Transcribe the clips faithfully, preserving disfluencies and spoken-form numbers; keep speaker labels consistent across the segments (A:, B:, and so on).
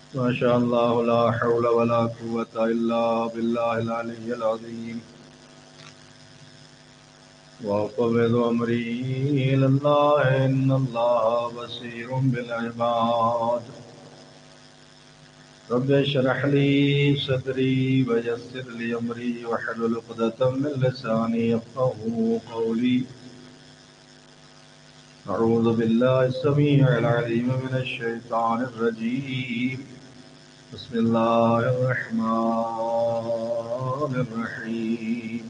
A: ما شاء الله لا حول ولا قوة إلا بالله العلي العظيم. وأفوض أمري إلى الله إن الله بصير بالعباد. رب اشرح لي صدري ويسر لي أمري واحلل عقدة من لساني يفقهوا قولي. أعوذ بالله السميع العليم من الشيطان الرجيم. بسم الله الرحمن الرحيم.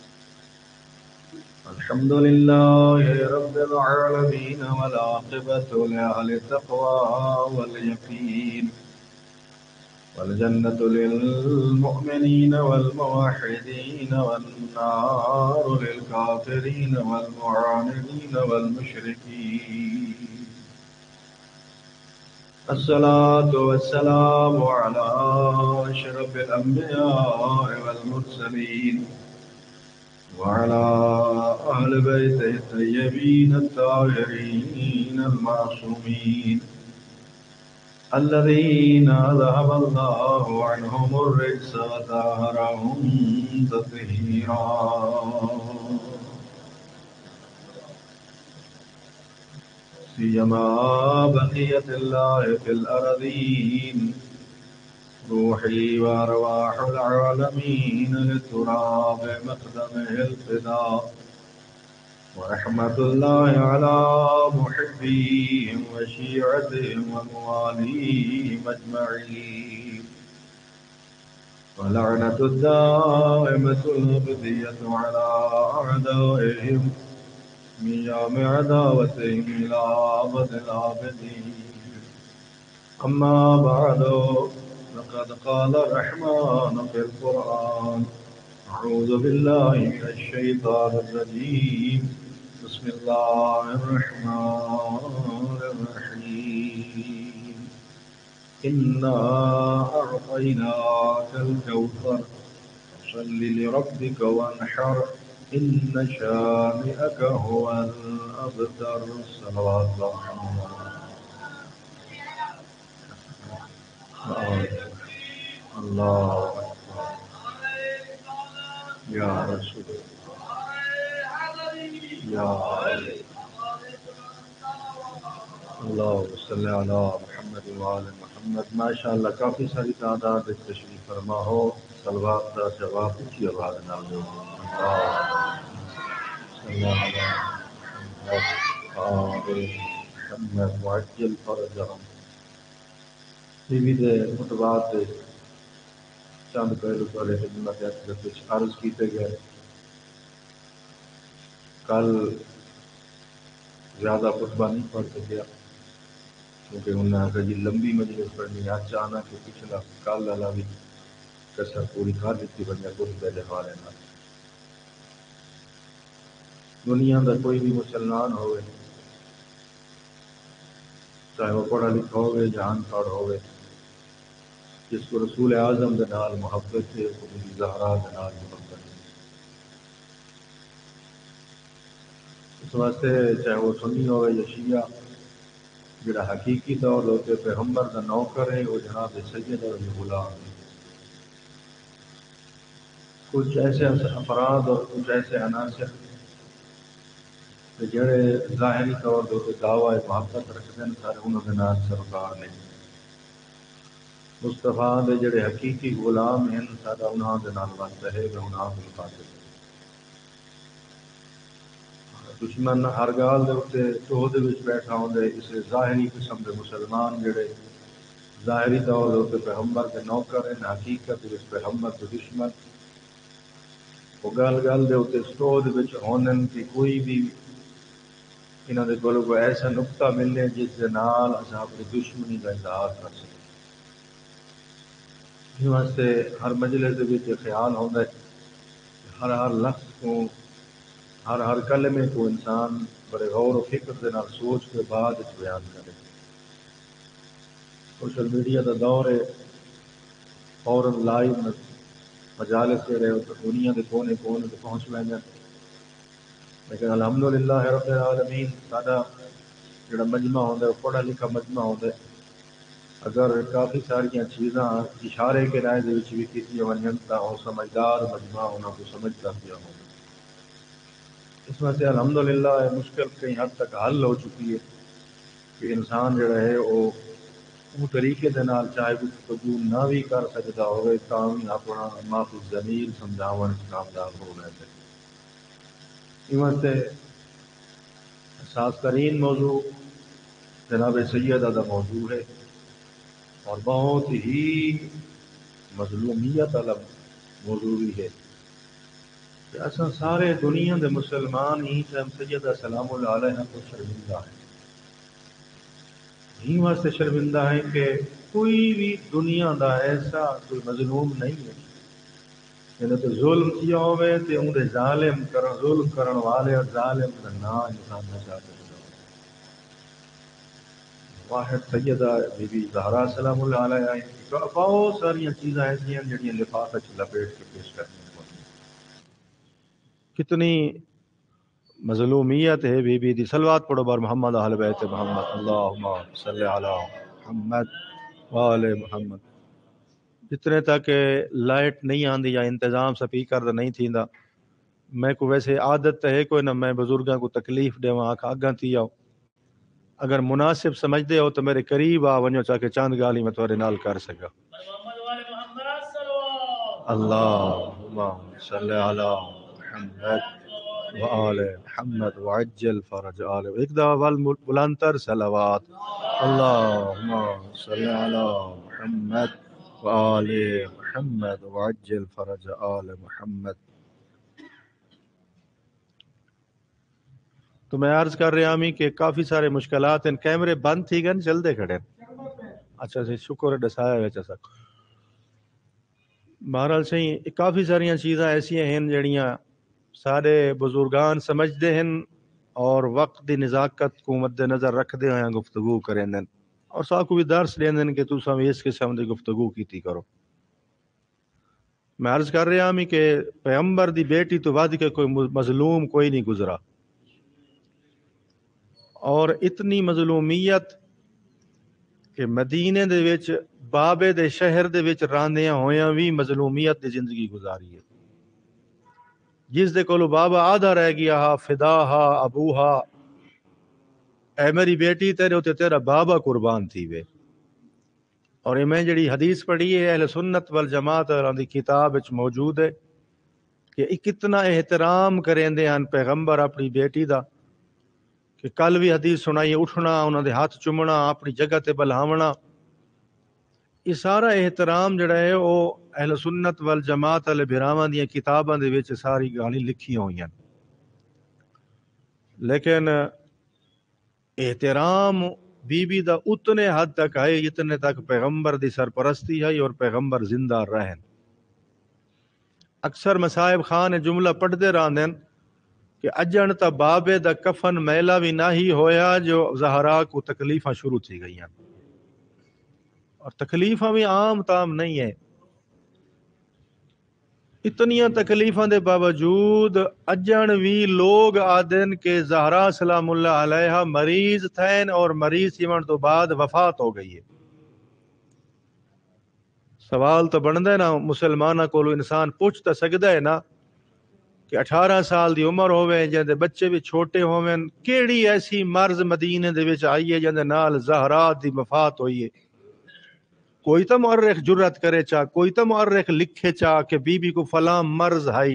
A: الحمد لله رب العالمين والعاقبة لأهل التقوى واليقين، والجنة للمؤمنين والموحدين والنار للكافرين والمعاندين والمشركين. الصلاة والسلام على أشرف الأنبياء والمرسلين وعلى أهل بيته الطيبين الطاهرين المعصومين الذين ذهب الله عنهم الرجس وطهرهم تطهيرا. سيما بقية الله في الأرضين، روحي وأرواح العالمين لتراب مقدمه الفداء، ورحمة الله على محبيهم وشيعتهم ومواليهم أجمعين، ولعنة الدائمة الأبدية على أعدائهم من يوم عداوتهم إلى أبد الآبدين. أما بعد، لقد قال الرحمن في القرآن: أعوذ بالله من الشيطان الرجيم، بسم الله الرحمن الرحيم. إنا أعطيناك الكوثر فصل لربك وانحر إن شانئك هو الأبتر. صلوات الله. الله أكبر. يا رسول يا اللہ صلی علی محمد وآل محمد. ماشاء اللہ کافی ساری تعداد تشریف فرما ہو. صلوات کا جواب اونچی آواز نال دو. اللہ صلی علی محمد وعجل فرجهم. ٹی وی دے خطبات دے چند پہلو پر خدمت اقدس عرض کیتے گئے. کل زیادہ خطبہ نہیں پڑھ سکیا کیونکہ انہوں نے آگے جی لمبی مجلس پڑھنی. آج چاہنا کہ پچھلا کل والا بھی کسر پوری کر دیتی بنیا خطبے دے حوالے نال. دنیا کا کوئی بھی مسلمان ہوئے، چاہے وہ پڑھا لکھا ہوئے جہان پڑھ ہوئے، جس کو رسول اعظم دے نال محبت ہے، خود زہرا دے نال محبت ہے. اس واسطے چاہے وہ سنی ہوئے یا شیعہ، جڑا حقیقی طور ہوتے پیغمبر کا نوکر ہے وہ جناب سید اور غلام ہے. کچھ ایسے افراد اور کچھ ایسے عناصر جڑے ظاہری طور پہ دعوی محبت رکھتے ہیں، سارے انہوں کے نام سرکار نے. مصطفیٰ دے جڑے حقیقی غلام ہیں، سارا انہوں کے نام واسطہ ہے، وہ انہوں کے خاطر. دشمن ہر گال دے اتنے ٹوہ دے وچ بیٹھا ہوندے. اس ظاہری قسم کے مسلمان جڑے ظاہری طور پہ پیغمبر کے نوکر ہیں، حقیقت اس پیغمبر کے دشمن. وہ گل گل دے اتنے ٹوہ دے وچ ہونن کہ کوئی بھی انہوں نے کولوں کوئی ایسا نقطہ ملے جس کے نال اصل اپنی دشمنی کا اظہار کر سکیں. اس واسطے ہر مجلس کے وچ خیال ہوتا ہے کہ ہر ہر لفظ کو، ہر ہر کلمے کو انسان بڑے غور و فکر کے نال سوچ کے بعد اس بیان کرے. سوشل میڈیا کا دور ہے، فوراً لائیو مجالس سے رہے تو دنیا کے کونے کونے سے پہنچ لیں. لیکن الحمدللہ رب العالمین سارا جڑا مجمع ہوتا ہے وہ پڑھا لکھا مجمع ہوتا ہے. اگر کافی ساری چیزاں اشارے کے رائے دے وچ بھی کیتی ونجن تا او سمجھدار مجمع انہاں کو سمجھتا پیا ہو. اس میں سے الحمدللہ یہ مشکل کئی حد تک حل ہو چکی ہے کہ انسان جڑا ہے وہ وہ طریقے دے نال چاہے کچھ قبول نہ بھی کر سکتا ہوئے تاں بھی اپنا معافی ضمیر سمجھاون کامیاب ہو گئے تھے. سے خاص ترین موضوع جناب سیدہ کا موضوع ہے اور بہت ہی مظلومیت والا موضوع بھی ہے کہ اصل سارے دنیا کے مسلمان ہی سیدہ سلام اللہ علیہ کو شرمندہ ہیں. ہی واسطے شرمندہ ہیں کہ کوئی بھی دنیا دا ایسا کوئی مظلوم نہیں ہے جنہیں تو ظلم کیا ہوئے تو انہیں ظالم کرن ظلم کرن والے اور ظالم کا نام انسان نہ چاہتے. واحد سیدہ بی بی زہرا سلام اللہ علیہ ہیں. بہت ساری چیزاں ایسی ہیں جڑیاں لفافے لپیٹ کے پیش کرنی پڑتی. کتنی مظلومیت ہے بی بی دی. صلوات پڑھو بار محمد اہل بیت محمد اللہم صلی علی محمد وآل محمد. جتنے تک لائٹ نہیں آندی یا انتظام سپیکر دا نہیں تھیندا میں کو ویسے عادت ہے کوئی نہ میں بزرگاں کو تکلیف دیواں آکھا اگاں تھی آؤ اگر مناسب سمجھدے ہو تو میرے قریب آ ونجو چاہ کے چاند گالی میں تھوڑے نال کر سکا. اللہم صلی علی محمد وآل محمد وعجل فرج آل. ایک دعوال بلندتر صلوات. اللہم صلی علی محمد وآل محمد وعجل فرج آل محمد. تو میں عرض کر رہا ہوں کہ کافی سارے مشکلات ہیں. کیمرے بند تھی گئے چلتے کھڑے. اچھا سی شکر ڈسایا ویچا سک. بہرحال صحیح کافی ساری چیزاں ایسی ہیں جڑیاں سارے بزرگان سمجھتے ہیں اور وقت دی نزاکت کو مد نظر رکھتے ہوئے گفتگو کریں دن اور سا کو بھی درس دیں دن کہ تُساں اس قسم دی گفتگو کیتی کرو. میں عرض کر رہا ہوں کہ پیغمبر دی بیٹی تو ود کے کوئی مظلوم کوئی نہیں گزرا اور اتنی مظلومیت کہ مدینے دے وچ بابے دے شہر دے وچ راندیاں ہویاں بھی مظلومیت دی زندگی گزاری ہے. جس دے کولو بابا آدھا رہ گیا ہا فدا ہا ابو ہا اے میری بیٹی تیرے ہوتے تیرا بابا قربان تھی وے. اور میں جڑی حدیث پڑھی ہے اہل سنت والجماعت دی کتاب وچ موجود ہے کہ کتنا احترام کریں دے ہیں پیغمبر اپنی بیٹی دا کہ کل بھی حدیث سنائی اٹھنا انہاں دے ہاتھ چومنا اپنی جگہ تے بلہاونا. یہ سارا احترام جڑا ہے وہ اہل سنت والجماعت والے بھراواں دی کتاباں دے وچ ساری گالی لکھی ہوئی ہیں. لیکن احترام بی بی دا اتنے حد تک ہے جتنے تک پیغمبر دی سرپرستی ہے اور پیغمبر زندہ رہن. اکثر مصائب خان جملہ پڑھتے رہندے کہ اجن تا بابے دا کفن میلا بھی نہ ہی ہویا جو زہرا کو تکلیفاں شروع تھی گئی ہیں. اور تکلیفاں بھی عام تام نہیں ہے. اتنیاں تکلیفاں دے باوجود اجن بھی لوگ آدن کہ زہرا سلام اللہ علیہ مریض تھین اور مریض تھیون تو بعد وفات ہو گئی ہے. سوال تو بنتا ہے نا مسلمانہ کو انسان پوچھ تو سکتا ہے نا کہ اٹھارہ سال دی عمر ہوئے جندے بچے بھی چھوٹے ہوئے کیڑی ایسی مرض مدینے دے وچ آئی ہے جندے نال زہرا دی وفات ہوئی ہے. کوئی تو مورخ جرت کرے چاہ کوئی تو مورخ لکھے چاہ کہ بی بی کو فلاں مرض آئی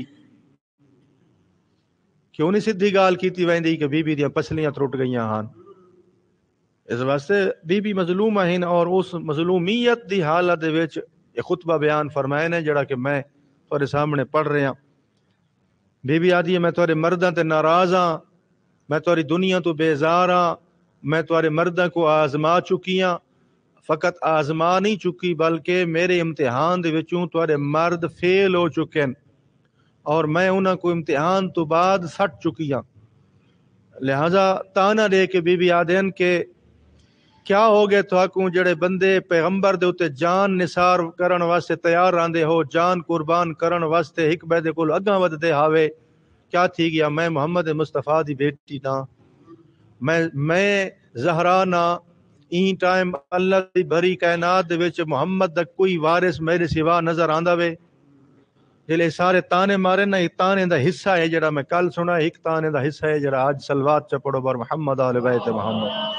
A: کیوں نہیں سدھی گال کیتی ویندی کہ بی بی دیاں پسلیاں ترٹ گئیاں ہاں. اس واسطے بی بی مظلوم ہیں اور اس مظلومیت دی حالت دے وچ یہ خطبہ بیان فرمائے نے جڑا کہ میں تھوڑے سامنے پڑھ رہا. بی بی آدھی ہے میں تھوڑے مرداں تے ناراض ہاں میں تھوڑی دنیا تو بیزار ہاں میں تھوڑے مرداں کو آزما چکی ہاں فقط آزما نہیں چکی بلکہ میرے امتحان دے وچوں تھوڑے مرد فیل ہو چکے ہیں اور میں انہاں کو امتحان تو بعد سٹ چکی ہاں. لہذا تانا دے کے بی بی آدھن کہ کیا ہو گئے تو آکوں جڑے بندے پیغمبر دے اتے جان نثار کرن واسطے تیار راندے ہو جان قربان کرن واسطے ایک بیدے کو اگاں ود دے ہاوے کیا تھی گیا میں محمد مصطفیٰ دی بیٹی نا میں میں زہرا نا این ٹائم اللہ دی بھری کائنات دے وچ محمد دا کوئی وارث میرے سوا نظر آندا وے جلے سارے تانے مارے نا، ایک تانے دا حصہ ہے جڑا میں کل سنا، ایک تانے دا حصہ ہے جڑا آج سلوات چ پڑھو بر محمد آل بیت محمد۔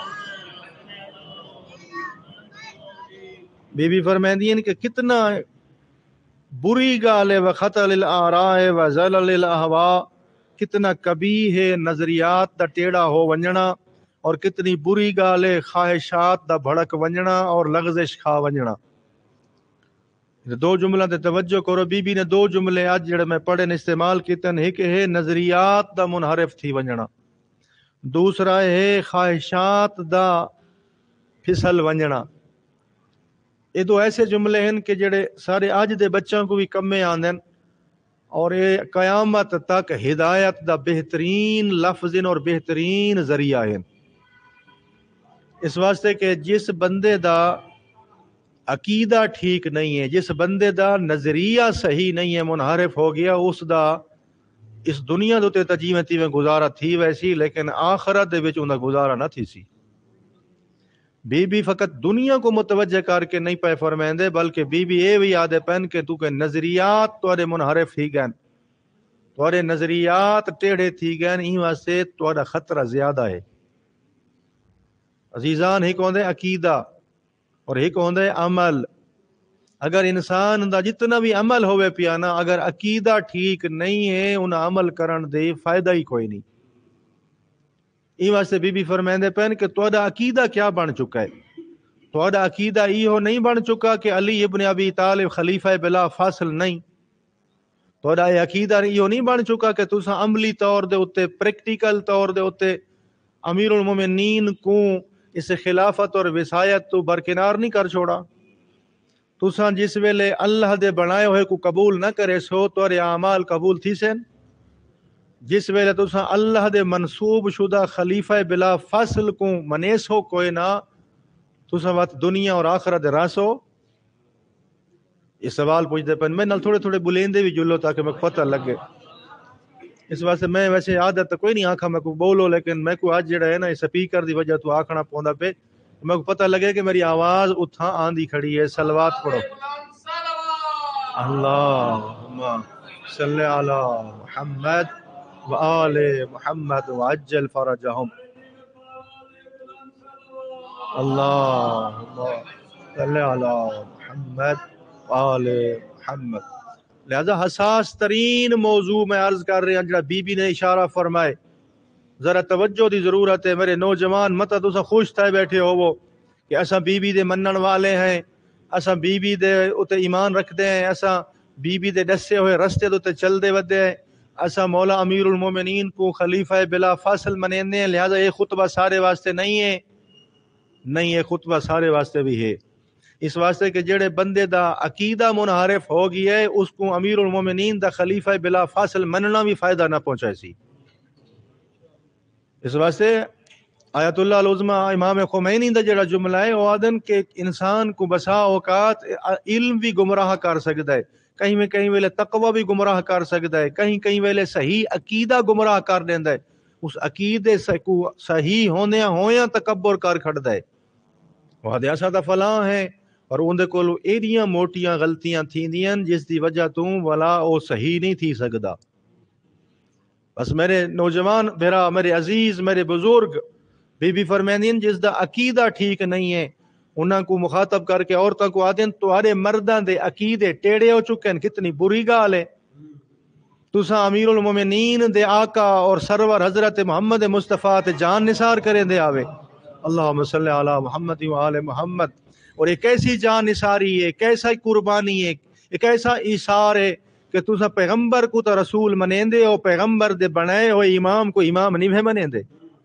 A: بی بی فرمائندی ہیں کہ کتنا بری گال ہے وخطل الاراء وزلل الاہواء، کتنا کبیح ہے نظریات دا ٹیڑا ہو ونجنا، اور کتنی بری گال ہے خواہشات دا بھڑک ونجنا اور لغزش کھا ونجنا۔ دو جملہ تے توجہ کرو، بی بی نے دو جملے آج جڑے میں پڑھے نے استعمال کیتن، ایک ہے نظریات دا منحرف تھی ونجنا، دوسرا ہے خواہشات دا پھسل ونجنا۔ یہ دو ایسے جملے ہیں کہ جڑے سارے آج دے بچوں کو بھی کمے آندن، اور یہ قیامت تک ہدایت دا بہترین لفظ اور بہترین ذریعہ ہیں۔ اس واسطے کہ جس بندے دا عقیدہ ٹھیک نہیں ہے، جس بندے دا نظریہ صحیح نہیں ہے، منحرف ہو گیا، اس دا اس دنیا دے تجیویں تیویں گزارا تھی ویسی، لیکن آخرت دے وچ انہاں گزارا نہ تھی سی۔ بی بی فقط دنیا کو متوجہ کر کے نہیں پے فرمائندے، بلکہ بی بی اے بھی یاد پہن کہ تو کہ نظریات تورے منحرف تھی گئن، تورے نظریات ٹیڑھے تھی گئن، این واسطے تورا خطرہ زیادہ ہے۔ عزیزان، ایک ہوندے عقیدہ اور ایک ہوندے عمل۔ اگر انسان دا جتنا بھی عمل ہوئے پیانا، اگر عقیدہ ٹھیک نہیں ہے انہاں عمل کرن دے فائدہ ہی کوئی نہیں۔ این واسطے بی بی فرمائندے پہن کہ تہاڈا عقیدہ کیا بن چکا ہے؟ تہاڈا عقیدہ ایہو نہیں بن چکا کہ علی ابن ابی طالب خلیفہ بلا فاصل نہیں۔ تہاڈا یہ عقیدہ ایہو نہیں بن چکا کہ تساں عملی طور دے اتے، پریکٹیکل طور دے اتے امیر المومنین کو اس خلافت اور وصایت تو برکنار نہیں کر چھوڑا۔ تساں جس ویلے اللہ دے بنائے ہوئے کو قبول نہ کرے سو تورے اعمال قبول تھی سن، جس ویلے تساں اللہ دے منصوب شدہ خلیفہ بلا فصل کو منیس ہو کوئی نہ، تساں وقت دنیا اور آخرت دے راسو۔ یہ سوال پوچھتے پن میں نال تھوڑے تھوڑے بلیندے بھی جلو تاکہ میں پتہ لگے۔ اس واسطے میں ویسے عادت کوئی نہیں آکھا میں کو بولو، لیکن میں کو آج جڑا ہے نا سپیکر دی وجہ تو آکھنا پوندا پہ، میں کو پتہ لگے کہ میری آواز اتھاں آندھی کھڑی ہے۔ صلوات پڑھو۔ اللہم صلی علی محمد وآل محمد وعجل فرجہم۔ اللہم صلی علی محمد وآل محمد۔ لہذا حساس ترین موضوع میں عرض کر رہے ہیں جڑا بی بی نے اشارہ فرمائے، ذرا توجہ دی ضرورت ہے میرے نوجوان، مت تساں خوش تھے بیٹھے ہو وہ کہ اساں بی بی دے منن والے ہیں، اساں بی بی دے اتے ایمان رکھدے ہیں، اساں بی بی دے دسے ہوئے رستے دے چل دے ودے ہیں، اساں مولا امیر المومنین کو خلیفہ بلا فاصل منیندے ہیں۔ لہذا یہ خطبہ سارے واسطے نہیں ہے، نہیں یہ خطبہ سارے واسطے بھی ہے۔ اس واسطے کہ جڑے بندے دا عقیدہ منحرف ہو گیا ہے، اس کو امیر المومنین دا خلیفہ بلا فاصل مننا بھی فائدہ نہ پہنچائے سی۔ اس واسطے آیت اللہ العظمہ امام خمینی دا جڑا جملہ ہے وہ آدن کہ انسان کو بسا اوقات علم بھی گمراہ کر سکتا ہے، کہیں میں کہیں ویلے تقوی بھی گمراہ کر سکتا ہے، کہیں کہیں ویلے صحیح عقیدہ گمراہ کر دیندا ہے، اس عقیدے سے کو صحیح ہونے ہویاں تکبر کر کھڑدا ہے۔ وہ دیاسا دا فلاں ہے اور اندے کول ایڈیاں موٹیاں غلطیاں تھیندیاں جس دی وجہ تو والا او صحیح نہیں تھی سکدا۔ بس میرے نوجوان بھرا، میرے عزیز، میرے بزرگ، بی بی فرمائندین جس دا عقیدہ ٹھیک نہیں ہے انہاں کو مخاطب کر کے عورتوں کو آدین تہاڈے مرداں دے عقیدے ٹیڑے ہو چکے ہیں، کتنی بری گال ہے۔ تساں امیر المومنین دے آقا اور سرور حضرت محمد مصطفیٰ تے جان نثار کریں دے آوے، اللہم صلی علی محمد و آل محمد۔ اور ایک ایسی جان نثاری ہے، ایک ایسا قربانی ہے، ایک ایسا ایثار ہے کہ تساں پیغمبر کو تو رسول منیندے ہو، پیغمبر دے بنائے ہوئے امام کو امام نہیں منیندے۔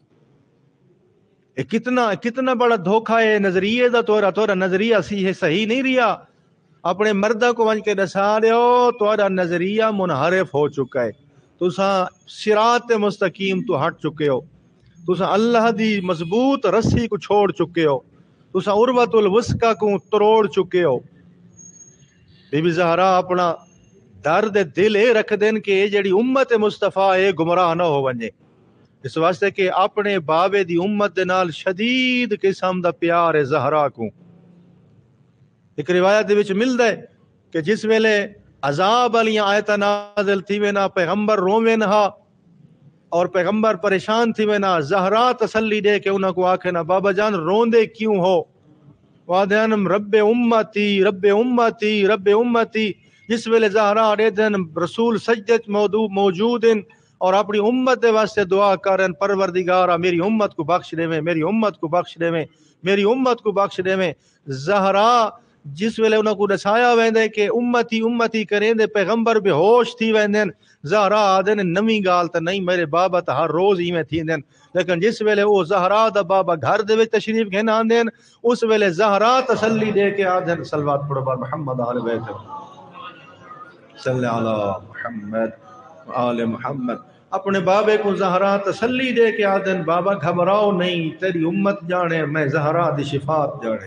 A: کتنا کتنا بڑا دھوکہ ہے نظریے دا، تورا تورا نظریہ سی ہے صحیح نہیں رہا، اپنے مردہ کو ونج کے دسا دیو تورا نظریہ منحرف ہو چکا ہے، تساں صراط مستقیم تو ہٹ چکے ہو، تساں اللہ دی مضبوط رسی کو چھوڑ چکے ہو، تساں عروۃ الوثقی کو تروڑ چکے ہو۔ بی بی زہرا اپنا درد دل اے رکھ دین کہ جڑی امت مصطفیٰ ہے گمراہ نہ ہو ونجے، اس واسطے کہ اپنے بابے دی امت دے نال شدید قسم دا پیار ہے زہرا کو۔ ایک روایت دے وچ ملدا ہے کہ جس ویلے عذاب والیاں آیتاں نازل تھی وینا پیغمبر رووین ہا اور پیغمبر پریشان تھی وینا، زہرا تسلی دے کے انہاں کو آکھے نا بابا جان روندے کیوں ہو؟ وادہنم رب امتی رب امتی رب امتی۔ جس ویلے زہرا دے دن رسول سجدت موجود ہیں اور اپنی امت دے واسطے دعا کرن، پروردگارا میری امت کو بخش دے میں، میری امت کو بخش دے میں، میری امت کو بخش دے میں۔ زہرا جس ویلے انہاں کو دسایا ویندے کہ امتی امتی کریں دے پیغمبر بے ہوش تھی ویندن، زہرا آدن نمی گال تا نہیں میرے بابا تا ہر روز ہی میں تھی دن۔ لیکن جس ویلے وہ زہرا دا بابا گھر دے وچ تشریف گھن آندین، اس ویلے زہرا تسلی دے کے آدن صلوات پڑھو بار محمد آل بیت صلی علی محمد آل محمد۔ اپنے بابے کو زہرا تسلی دے کے آدن بابا گھبراؤ نہیں، تیری امت جانے میں زہرا دی شفاعت جانے۔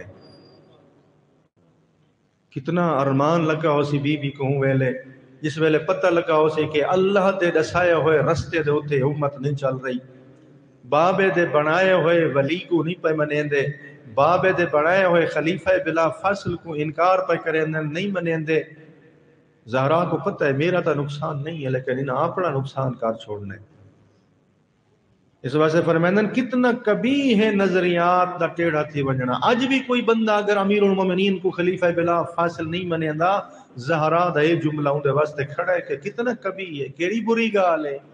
A: کتنا ارمان لگا ہو سی بی بی کو ویلے جس ویلے پتہ لگا ہو سی کہ اللہ دے دسائے ہوئے رستے دے ہوتے امت نہیں چل رہی، بابے دے بنائے ہوئے ولی کو نہیں پہ منیندے، بابے دے بنائے ہوئے خلیفہ بلا فصل کو انکار پہ کریں نہیں منیندے۔ زہرا کو پتہ ہے میرا تا نقصان نہیں ہے لیکن انہاں اپنا نقصان کر چھوڑنے۔ اس واسطے فرمائندن کتنا کبھی ہے نظریات دا ٹیڑھا تھی ونجنا۔ آج بھی کوئی بندہ اگر امیر المومنین کو خلیفہ بلا فاصل نہیں منیندا، زہرا دا یہ جملہ اندے واسطے کھڑا ہے کہ کتنا کبھی ہے، کیڑی بری گال ہے،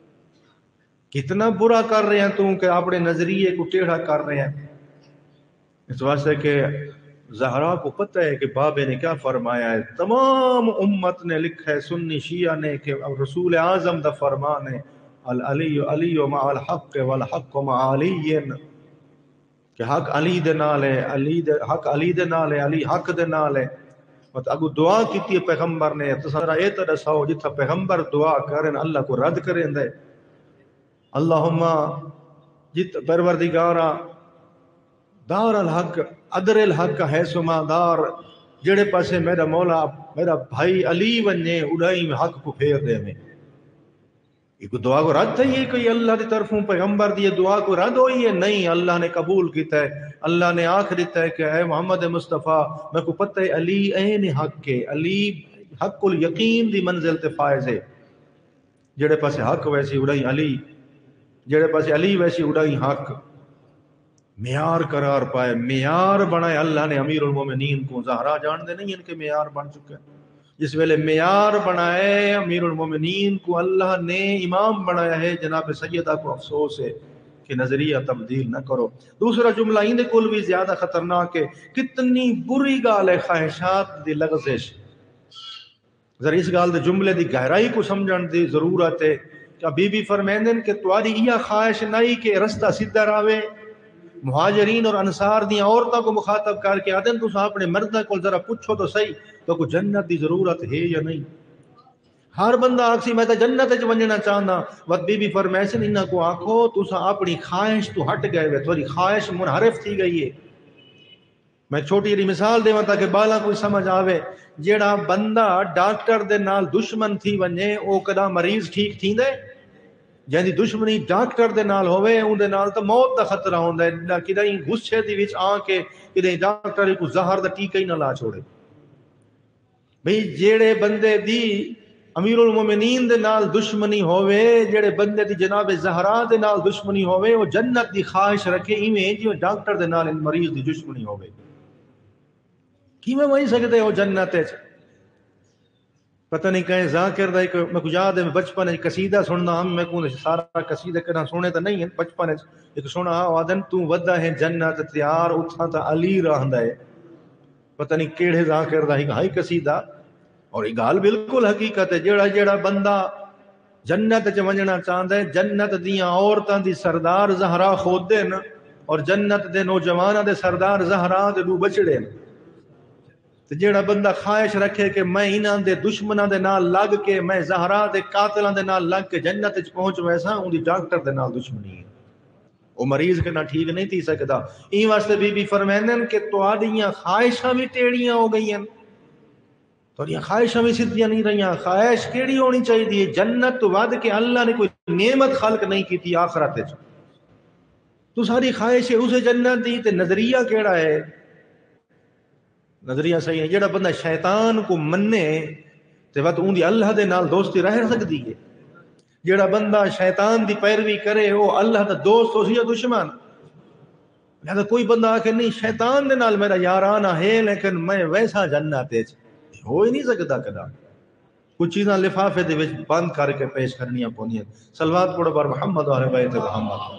A: کتنا برا کر رہے ہیں تو کہ اپنے نظریے کو ٹیڑھا کر رہے ہیں۔ اس واسطے کہ زہرا کو پتہ ہے کہ بابے نے کیا فرمایا ہے، تمام امت نے لکھا ہے، سنی شیعہ نے، کہ رسول اعظم دا فرمان ہے العلی علی مع الحق والحق مع علی، کہ حق علی دے نال ہے، علی دے حق علی دے نال ہے، علی حق دے نال ہے۔ مت اگو دعا کیتی ہے پیغمبر نے، تسارا اے تے دساؤ جتھا پیغمبر دعا کرن اللہ کو رد کریں دے۔ اللہم جت پروردگارا دار الحق ادر الحق ہے سما دار، جڑے پاسے میرا مولا میرا بھائی علی ونجے اڑائی میں حق کو پھیر دے میں۔ ایک دعا کو رد ہے یہ کوئی اللہ دی طرفوں پیغمبر دی دعا کو رد ہوئی ہے؟ نہیں، اللہ نے قبول کیتا ہے، اللہ نے آنکھ دیتا ہے کہ اے محمد مصطفیٰ میں کو پتہ ہے علی این حق کے، علی حق الیقین دی منزل تے فائز ہے، جڑے پاسے حق ویسی اڑائی علی، جڑے پاسے علی ویسی اڑائی حق، معیار قرار پائے، معیار بنائے اللہ نے امیر المومنین کو۔ زہرا جان دے نہیں ان کے معیار بن چکے، جس ویلے معیار بنائے امیر المومنین کو اللہ نے امام بنایا ہے، جناب سیدہ کو افسوس ہے کہ نظریہ تبدیل نہ کرو۔ دوسرا جملہ ان دے کول بھی زیادہ خطرناک ہے، کتنی بری گال ہے خواہشات دی لغزش۔ ذرا اس گال دے جملے دی گہرائی کو سمجھن دی ضرورت ہے کہ بی بی فرمیندن کہ تواڈی یہ خواہش نہیں کہ رستہ سیدھا راوے۔ مہاجرین اور انصار دی عورتوں کو مخاطب کر کے آدن تو اپنے مردہ کو ذرا پوچھو تو صحیح تو کوئی جنت دی ضرورت ہے یا نہیں؟ ہر بندہ آکسی میں تو جنت وچ ونجنا چاہنا، وقت بی بی فرمیسن انہاں کو آکھو تسا اپنی خواہش تو ہٹ گئے ہوئے، تھوڑی خواہش منحرف تھی گئی ہے۔ میں چھوٹی جی مثال دیواں تاکہ بالا کوئی سمجھ آوے، جیڑا بندہ ڈاکٹر دے نال دشمن تھی ونجے او کدا مریض ٹھیک تھیندے؟ جہاں دی دشمنی ڈاکٹر دے نال ہوئے ان دے نال تو موت دا خطرہ ہوندا ہے، کدیں غصے دی وچ آ کے کدیں ڈاکٹر کو زہر دا ٹیکہ ہی نہ لا چھوڑے۔ بھئی جیڑے بندے دی امیر المومنین دے نال دشمنی ہوئے، جیڑے بندے دی جناب زہرا دے نال دشمنی ہوئے، وہ جنت دی خواہش رکھے ایویں جو ڈاکٹر دے نال مریض دی دشمنی ہوئے، کیویں وہی سکتے ہو جنت وچ؟ پتہ نہیں کہیں ذاکر دا ایک میں کچھ یاد ہے، میں بچپن ایک قصیدہ سننا ہم میں کو سارا قصیدہ کنا سنے تو نہیں ہے، بچپن ایک سنا آدن تو ودا ہے جنت تیار اتھا تا علی رہندا ہے، پتہ نہیں کیڑے ذاکر دا ایک ہائی قصیدہ، اور یہ گال بالکل حقیقت ہے۔ جیڑا جیڑا بندہ جنت چ ونجنا چاہندا ہے، جنت دیاں عورتاں دی سردار زہرا خود دے نا، اور جنت دے نوجواناں دے سردار زہرا دے دو بچڑے نا۔ جیڑا بندہ خواہش رکھے کہ میں انہاں دے دشمناں دے نال لگ کے میں زہرا دے قاتلاں دے نال لگ کے جنت وچ پہنچ ویسا، ان دی ڈاکٹر دے نال دشمنی ہے، وہ مریض کے نہ ٹھیک نہیں تھی سکدا۔ این واسطے بی بی فرمیندن کہ تواڈیاں خواہشاں بھی ٹیڑیاں ہو گئی ہیں، تواڈیاں خواہشاں بھی سیدھیاں نہیں رہیاں۔ خواہش کیڑی ہونی چاہیے؟ جنت تو ود کے اللہ نے کوئی نعمت خلق نہیں کی تھی آخرت وچ، تو ساری خواہش ہے اسے جنت دی، تے نظریہ کیڑا ہے؟ نظریہ صحیح ہے جڑا بندہ شیطان کو منے تے بات اون دی اللہ دے نال دوستی رہ سکتی ہے. جڑا بندہ شیطان دی پیروی کرے وہ اللہ دا دوست ہو سی یا دشمن؟ لہذا کوئی بندہ آکھے نہیں شیطان دے نال میرا یارانہ ہے لیکن میں ویسا جنت وچ ہو ہی نہیں سکتا کدا. کچھ چیزاں لفافے دے وچ بند کر کے پیش کرنیاں پوندیاں. صلوات پڑھو بر محمد و اہل بیت محمد.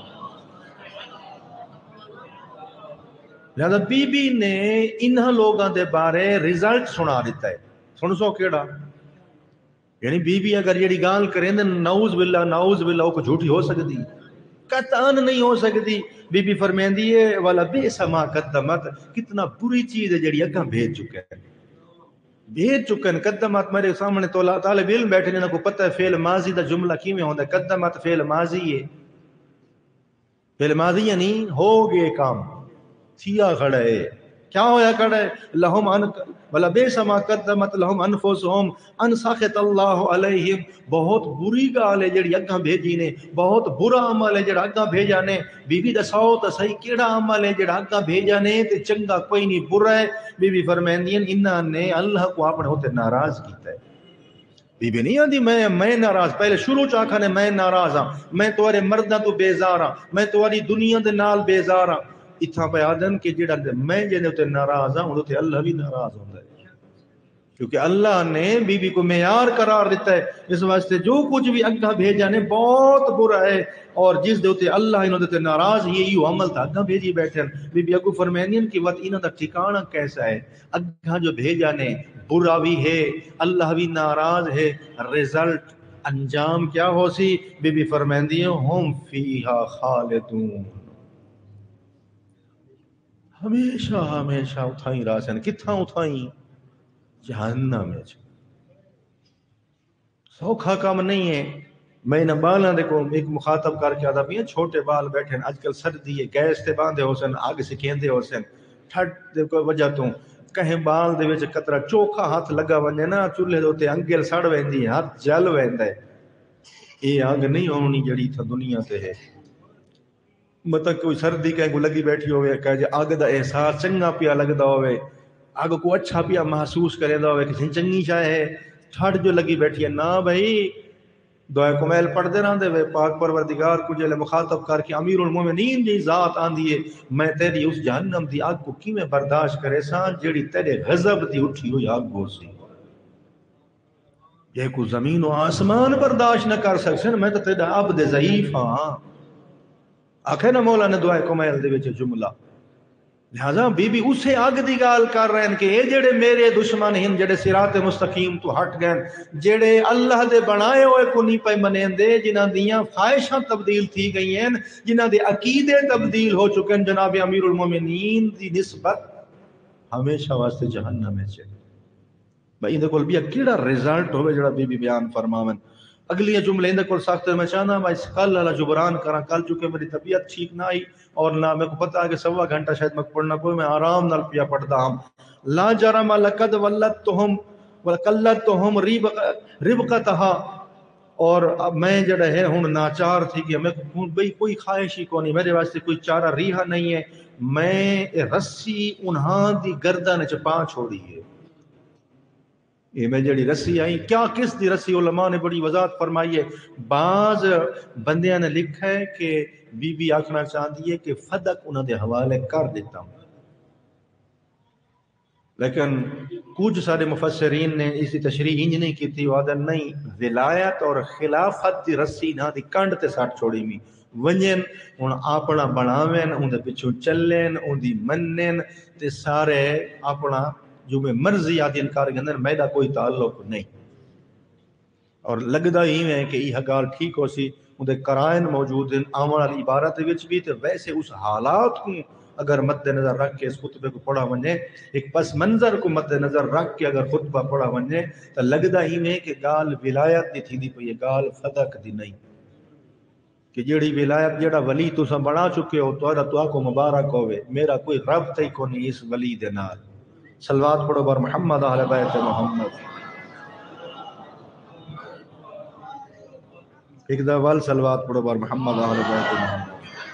A: لہذا بی بی نے انہاں لوگاں دے بارے رزلٹ سنا دیتا ہے. سن سو کیڑا؟ یعنی بی بی اگر جڑی گال کریں نعوذ باللہ نعوذ باللہ وہ جھوٹی ہو سکتی؟ قطعاً نہیں ہو سکتی. بی بی فرمیندی ہے والا بئس ما قدمت، کتنا بری چیز ہے جڑی اگاں بھیج چکا ہے، بھیج چکن. قدمت میرے سامنے تو اللہ طالب علم بیٹھے جنہاں کو پتہ ہے فعل ماضی دا جملہ کیویں ہوندا ہے. قدمت فعل ماضی ہے، فعل ماضی یعنی ہو گئے کام، تھیا کھڑا ہے. کیا ہویا کھڑا ہے؟ لہم ان ولا بیس ما قدمت لہم انفسہم ان سخط اللہ علیہم. بہت بری گال ہے جڑی اگاں بھیجی نے، بہت برا عمل ہے جڑا اگاں بھیجا نے. بی بی دساؤ تو صحیح کیڑا عمل ہے جڑا اگاں بھیجا نے تے چنگا کوئی نہیں برا ہے. بی بی فرمیندی ہیں انہاں نے اللہ کو اپنے ہوتے ناراض کیتا ہے. بی بی نہیں آندی میں میں ناراض، پہلے شروع چ آکھنے میں ناراض ہاں، میں تواڈے مرداں تو بیزار ہاں، میں تواڈی دنیا دے نال بیزار ہاں. اتھاں پہ آدن کہ جڑا میں جے تے ناراض ہاں اون تے اللہ بھی ناراض ہوندا ہے، کیونکہ اللہ نے بی بی کو معیار قرار دیتا ہے. اس واسطے جو کچھ بھی اگاں بھیجا نے بہت برا ہے، اور جس دے تے اللہ انہاں دے تے ناراض ہی ایو عمل تا اگاں بھیجی بیٹھے. بی بی اگو فرمائندی کہ وقت انہاں دا ٹھکانہ کیسا ہے؟ اگاں جو بھیجا نے برا بھی ہے، اللہ بھی ناراض ہے. رزلٹ انجام کیا ہو سی؟ بی بی فرمائندی ہیں ہم فیہا خالدون، ہمیشہ ہمیشہ اتھائیں راسن. کتھاں اتھائیں؟ جہنم میں. سوکھا کام نہیں ہے. میں نہ بالاں دیکھو ایک مخاطب کر کے آدھا بھی چھوٹے بال بیٹھے آج کل سردی ہے، گیس تے باندھے ہو سن، آگ سکھیندے ہو سن، ٹھڈ دے کوئی وجہ تو کہیں بال دے وچ قطرہ چوکھا ہاتھ لگا ونجے نا چولہے دے تے انگل سڑ ویندی، ہاتھ جل ویندا ہے. یہ آگ نہیں ہونی جڑی تھا دنیا تے ہے. مطلب کوئی سردی کہیں کو لگی بیٹھی ہوئے کہ جے آگ دا احساس چنگا پیا لگدا ہوئے، آگ کو اچھا پیا محسوس کریندا ہوئے کہ چنگی شے ہے. ٹھڈ جو لگی بیٹھی ہے نا بھائی دعائے کمیل پڑھ دے رہندے وے پاک پروردگار کو جلے مخاطب کر کے امیر المومنین جی ذات آندی ہے میں تیری اس جہنم دی آگ کو کیویں برداشت کرے ساں جیڑی تیرے غضب دی اٹھی ہوئی آگ ہو سی. یہ کو زمین و آسمان برداشت نہ کر سکسن، میں تو تیرا عبد ضعیف ہاں. آکھے نا مولا نے دعائے کمیل دے وچ جملہ. لہذا بی بی اسے آگ دی گال کر رہے ہیں کہ اے جڑے میرے دشمن ہیں جڑے صراط مستقیم تو ہٹ گئے، جڑے اللہ دے بنائے ہوئے کو نہیں پہ منیندے، جنہاں دیاں خواہشاں تبدیل تھی گئی ہیں، جنہاں دے عقیدے تبدیل ہو چکے ہیں، جناب امیر المومنین دی نسبت ہمیشہ واسطے جہنم میں سے. بھائی اندے کول بھی کیڑا رزلٹ ہوئے جڑا بی بی بیان فرماون. اگلی جملے اندے کول سخت میں چاہنا میں کل اللہ جبران کراں. کل چونکہ میری طبیعت ٹھیک نہ آئی اور نہ میں کو پتہ ہے کہ سوا گھنٹہ شاید میں پڑھنا کوئی، میں آرام نال پیا پڑھتا ہوں. لا جرم لقد ولدتہم وقلدتہم ربقتہا، اور میں جڑا ہے ہن ناچار تھی کہ میں بھئی کوئی خواہش ہی کونی، میرے واسطے کوئی چارہ ریحا نہیں ہے. میں رسی انہاں دی گردن چ پا چھوڑی ہے. یہ میں جڑی رسی آئی کیا کس دی رسی؟ علماء نے بڑی وضاحت فرمائی ہے. بعض بندیاں نے لکھا ہے کہ بی بی آکھنا چاہتی ہے کہ فدق انہاں دے حوالے کر دیتا ہوں، لیکن کچھ سارے مفسرین نے اسی تشریح انج نہیں کی تھی. وعدہ نہیں، ولایت اور خلافت دی رسی نہ دی کنڈ تے سٹ چھوڑی می ونجن ہن اپنا بناویں اون دے پیچھے چلین اون دی منن تے سارے اپنا جو میں مرضی آدھی انکار گندن میرا کوئی تعلق نہیں. اور لگدا ہی ہے کہ یہ گال ٹھیک ہو سی. اندے قرائن موجود ہیں آمن والی عبارت وچ بھی، تے ویسے اس حالات کو اگر مد نظر رکھ کے اس خطبے کو پڑھا ونجے، ایک پس منظر کو مد نظر رکھ کے اگر خطبہ پڑھا ونجے تو لگدا ہی ہے کہ گال ولایت دی تھی دی پئی، گال فدق دی نہیں. کہ جیڑی ولایت جیڑا ولی تساں بنا چکے ہو تو تو کو مبارک ہوئے، میرا کوئی ربط ہی کونی اس ولی دے نال. صلوات پڑھو بر محمد اہل بیت محمد. ایک دفعہ صلوات پڑھو بار محمد اہل بیت محمد.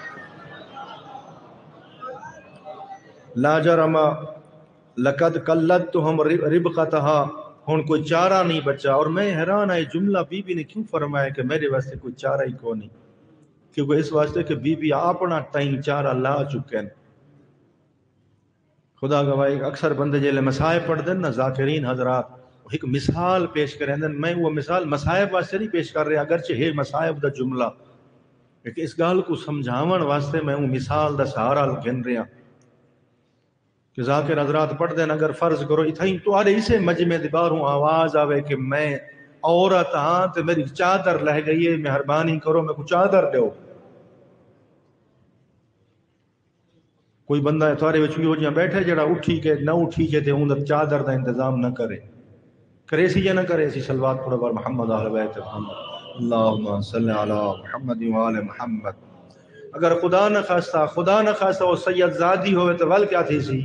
A: لا جرم لقد قلدتہم ربقتہا. ہن کوئی چارہ نہیں بچا. اور میں حیران ہے جملہ بی بی نے کیوں فرمایا کہ میرے واسطے کوئی چارہ ہی کو نہیں. کیونکہ اس واسطے کہ بی بی اپنا ٹائم چارہ لا چکے ہیں. خدا گواہی اکثر بندے جیلے مسائب پڑھ دیں نا ذاکرین حضرات ایک مثال پیش کریں دیں. میں وہ مثال مسائب واسطے نہیں پیش کر رہا اگرچہ ہے مسائب دا جملہ لیکن اس گال کو سمجھاون واسطے میں وہ مثال دا سہارا گن رہا کہ ذاکر حضرات پڑھ دیں. اگر فرض کرو اتھائی تو آرے اسے مجمع دباروں آواز آوے کہ میں عورت ہاں تو میری چادر لہ گئی ہے مہربانی کرو میں کو چادر دیو. کوئی بندہ ہے تھوڑے وچ ہو جہاں بیٹھے جڑا اٹھی کے نہ اٹھی کے تے اون چادر دا انتظام نہ کرے کرے سی یا نہ کرے سی. صلوات پڑھو بار محمد اہل بیت محمد. اللہم صلی علی محمد و آل محمد. اگر خدا نہ خواستہ خدا نہ خواستہ وہ سید زادی ہوئے تو ول کیا تھی سی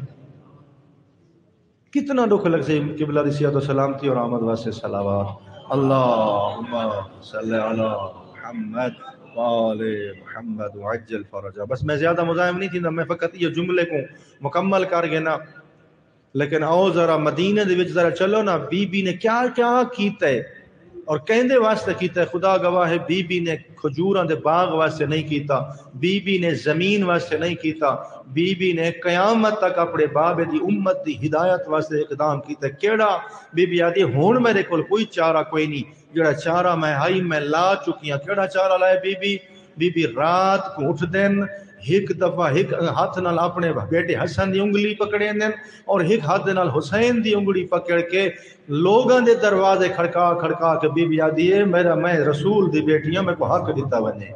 A: کتنا دکھ لگ سے قبلہ دی سیادت و سلامتی اور آمد واسے صلوات. اللہم صلی علی محمد وآل محمد وعجل فرجہ. بس میں زیادہ مزاحم نہیں تھی نا میں فقط یہ جملے کو مکمل کر گئے نا. لیکن آؤ ذرا مدینہ دے وچ ذرا چلو نا بی بی نے کیا کیا کیتا ہے اور کہندے واسطے کیتا ہے. خدا گواہ ہے بی بی نے کھجوراں دے باغ واسطے نہیں کیتا. بی بی نے زمین واسطے نہیں کیتا. بی بی نے قیامت تک اپنے بابے دی امت دی ہدایت واسطے اقدام کیتا ہے. کیڑا بی بی آدھی ہون میرے کول کوئی چارہ کوئی نہیں. جڑا چارہ میں ہائی میں لا چکی ہوں. کیڑا چارہ لائے بی بی بی بی رات کو اٹھ دین ایک دفعہ ایک ہاتھ نال اپنے بیٹے حسن دی انگلی پکڑے دین اور ایک ہاتھ نال حسین دی انگلی پکڑ کے لوگاں دے دروازے کھڑکا کھڑکا کے بی بی آدھی ہے میرا میں رسول دی بیٹی ہوں میں کو حق دیتا بنے.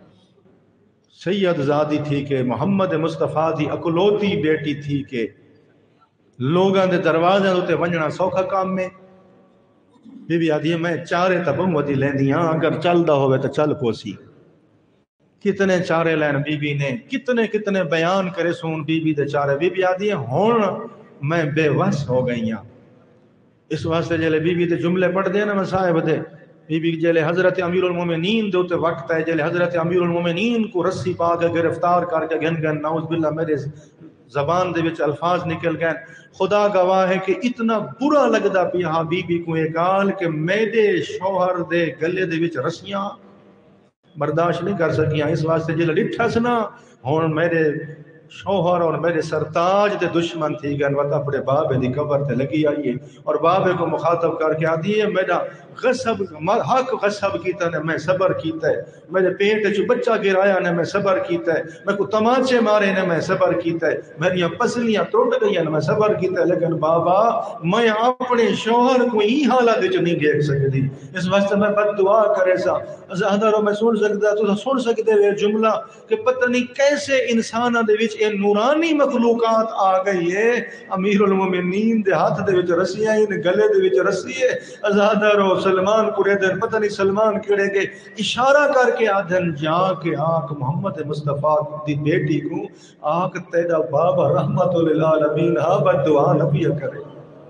A: سید زادی تھی کہ محمد مصطفیٰ دی اکلوتی بیٹی تھی کہ لوگاں دے دروازے ہوتے ونجنا سوکھا کام میں. بی بی آدھی ہے میں چارے تبم ودی لیندی ہاں اگر چل دا ہوئے تو چل پوسی. کتنے چارے لین بی بی نے کتنے کتنے بیان کرے سون بی بی دے چارے. بی بی آدھی ہے ہون میں بے وس ہو گئی ہاں. اس واسطے جلے بی بی دے جملے پڑھ دے نا مصاحب دے. بی بی جلے حضرت امیر المومنین دے ہوتے وقت ہے جلے حضرت امیر المومنین کو رسی پا کے گرفتار کر کے گن گن نعوذ باللہ میرے زبان دے وچ الفاظ نکل گئے. خدا گواہ ہے کہ اتنا برا لگدا پیا بی بی کو یہ گال کہ میرے شوہر دے گلے دے وچ رسیاں برداشت نہیں کر سکیاں. اس واسطے جلے ڈٹھا سنا ہون میرے شوہر اور میرے سرتاج دے دشمن تھی گئے وقت اپنے بابے دی قبر تے لگی آئیے اور بابے کو مخاطب کر کے آدھی ہے میرا غصب حق غصب کیتا نے میں صبر کیتا ہے. میرے پیٹ جو بچہ گرایا نے میں صبر کیتا ہے. میں کو تماچے مارے نے میں صبر کیتا ہے. میری پسلیاں ٹوٹ گئی نے میں صبر کیتا ہے. لیکن بابا میں اپنے شوہر کو ہی حالات وچ نہیں دیکھ سکتی. اس واسطے میں بد دعا کرے سا ازادارو میں سن سکتا تو سن سکتے ہوئے جملہ کہ پتہ نہیں کیسے انسانہ دے وچ یہ نورانی مخلوقات آ گئی ہے. امیر المومنین دے ہاتھ دے وچ رسیاں ان گلے دے وچ رسی ہے. ازادارو سلمان کو دے دن پتہ نہیں سلمان کیڑے کے اشارہ کر کے آدھن جا کے آنکھ محمد مصطفیٰ دی بیٹی کو آنکھ تیرا بابا رحمت للعالمین ہاں بد دعا نبی کرے.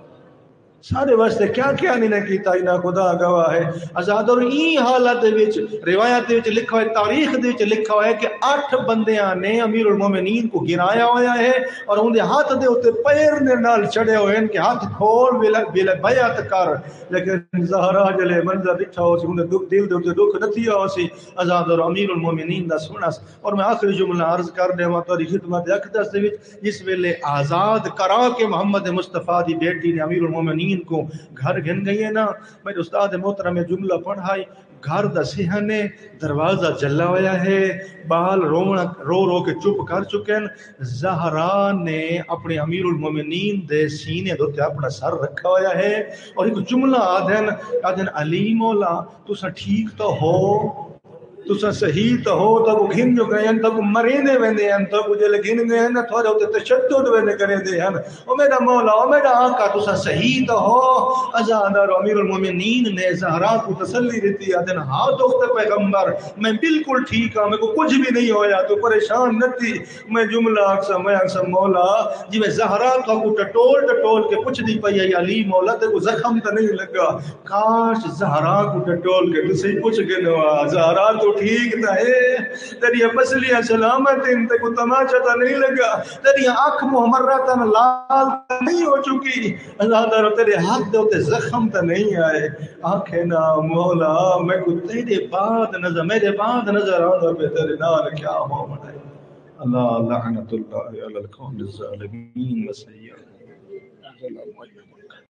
A: سارے واسطے کیا کیا نہیں کیتا انہاں خدا گواہ ہے. آزاد اور این حالت وچ روایت وچ لکھا ہے تاریخ دے وچ لکھا ہے کہ اٹھ بندیاں نے امیر المومنین کو گرایا ہویا ہے اور ان دے ہاتھ دے اوتے پیر دے نال چڑھے ہوئے ہیں کہ ہاتھ کھول بلا بیعت کر. لیکن زہرا جلے منظر ڈٹھا ہو سی ان دے دل دے اوتے دکھ نہ تھیا ہو سی. آزاد اور امیر المومنین دا سنس. اور میں آخری جملہ عرض کر دیواں تہاڈی خدمت اقدس دے وچ جس ویلے آزاد کرا کے محمد مصطفیٰ دی بیٹی نے امیر المومنین کو گھر گھن گئی ہے نا. میرے استاد محترم میں جملہ پڑھائی گھر دا سہنے دروازہ جلا ہویا ہے بال رونا رو رو کے چپ کر چکے ہیں. زہرا نے اپنے امیر المومنین دے سینے دوتے اپنا سر رکھا ہویا ہے اور ایک جملہ آدھن آدھن علی مولا تسا ٹھیک تو ہو تسا صحیح تو ہو تو کو گھن جو گئے ہیں تو کو مرینے ویندے ہیں تو کو جلے گھن گئے ہیں تھوڑے ہوتے تشدد ویندے کرے دے ہیں او میرا مولا او میرا آقا تسا صحیح تو ہو ازادر امیر المومنین نے زہرا کو تسلی دیتی ہے دن ہاں دختر پیغمبر میں بالکل ٹھیک ہوں میں کو کچھ بھی نہیں ہویا تو پریشان نہ تھی میں جملہ اکسا میں اکسا مولا جی میں زہرا تو کو ٹٹول ٹٹول کے پوچھ دی پئی ہے علی مولا تے کو زخم تو نہیں لگا کاش زہرا کو ٹٹول کے تو صحیح پوچھ کے نوا زہرا تو ٹھیک نہ ہے تیری پسلیاں سلامت ان تے کو تماچا تو نہیں لگا تیری آنکھ محمرتن لال نہیں ہو چکی اللہ تعالیٰ تیرے ہاتھ دے ہوتے زخم تو نہیں آئے آنکھیں نا مولا میں کو تیرے بعد نظر میرے بعد نظر آنا پہ تیرے نال کیا ہو منائے اللہ لعنت اللہ علی القوم الظالمین وسیعہ